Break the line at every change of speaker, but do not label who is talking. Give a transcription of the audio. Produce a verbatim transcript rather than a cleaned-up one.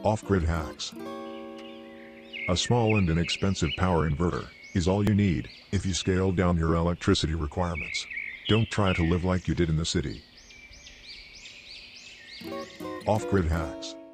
Off-grid hacks. A small and inexpensive power inverter is all you need if you scale down your electricity requirements. Don't try to live like you did in the city. Off-grid hacks.